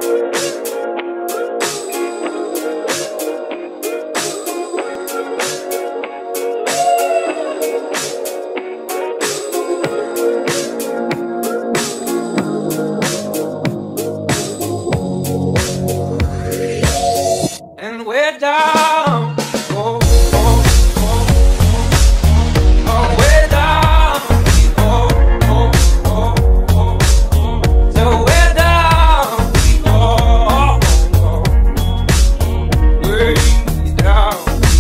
And we're down, oh, we're down, so we're down, way down,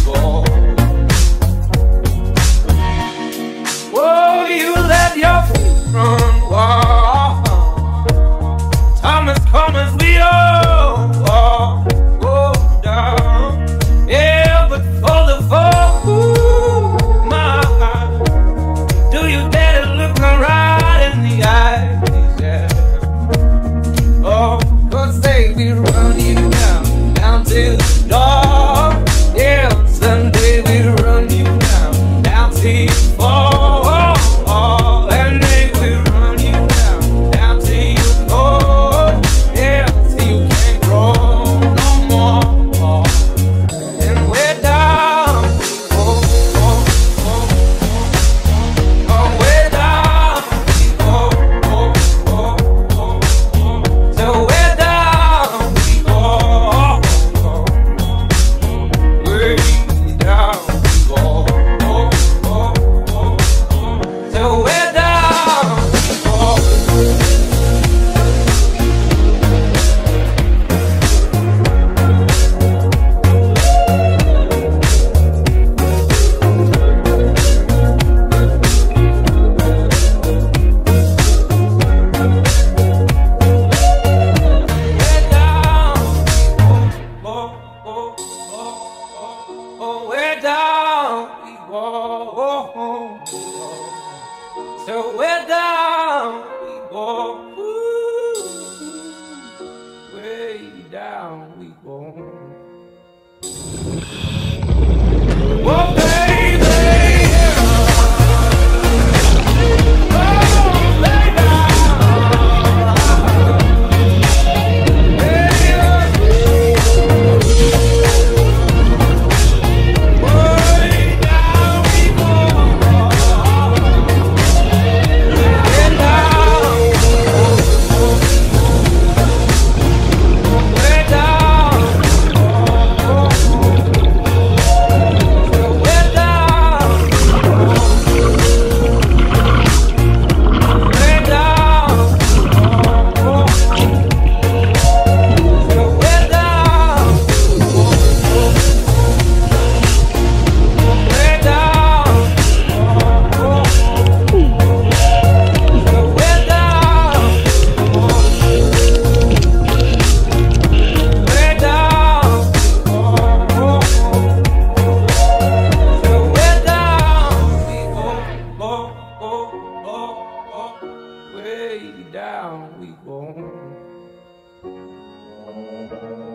whoa, you let your feet run wild. Time has come as we all go down. Yeah, but for the fall, ooh, my, do you dare to look me right in the eyes? Yeah. Oh, 'cause they be run you down till dark. Yeah, Sunday we run you down till you fall. And they will run you down till you fall. Yeah, till you can't grow no more. And we're down, we're down, so we're down, way down, so we're down, we're down, so we're down, way down we go. Whoa, baby, oh, lay down, way down we go.